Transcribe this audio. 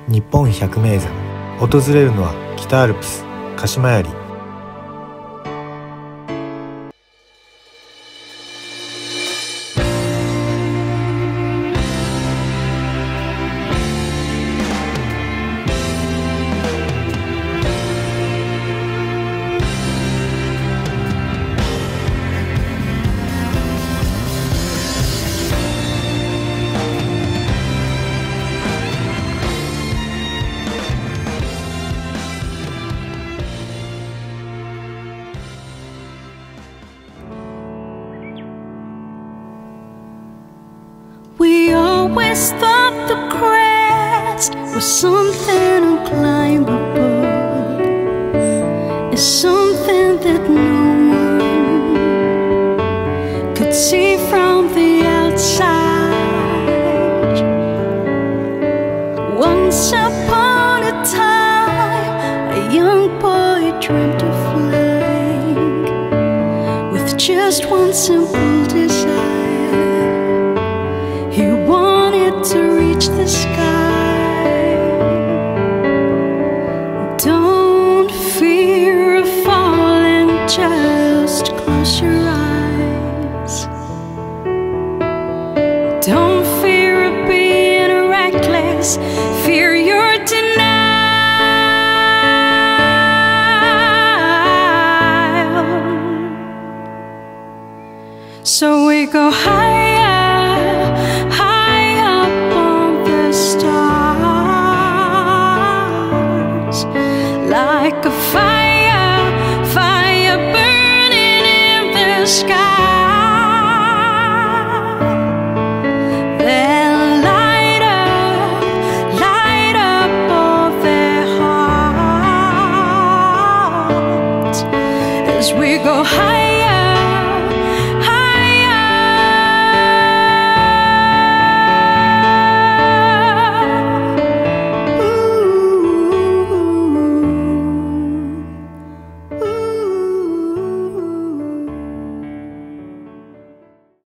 日本百名山。訪れるのは北アルプス鹿島槍。 We always thought the crest was something unclimbable. It's something that no one could see from the outside. Once upon a time, a young boy dreamt of flying with just one simple desire. He wanted to reach the sky. Don't fear of falling, just close your eyes. Don't fear of being reckless, fear your denial. So we go higher, like a fire, fire burning in the sky. Then light up all their hearts as we go high.